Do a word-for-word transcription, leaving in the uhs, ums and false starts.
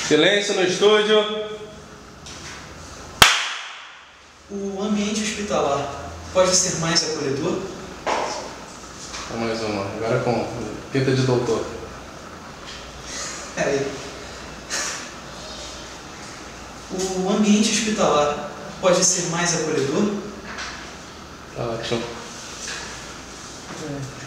Silêncio no estúdio. O ambiente hospitalar pode ser mais acolhedor? Mais uma, agora com pinta de doutor. Peraí. O ambiente hospitalar pode ser mais acolhedor? Tá ótimo. É.